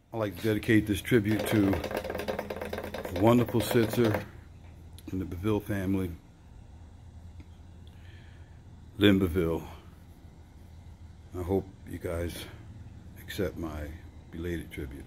I'd like to dedicate this tribute to a wonderful sister in the Beville family, Lynn Beville. I hope you guys accept my belated tribute.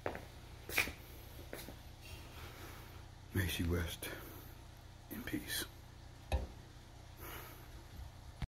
May she rest in peace.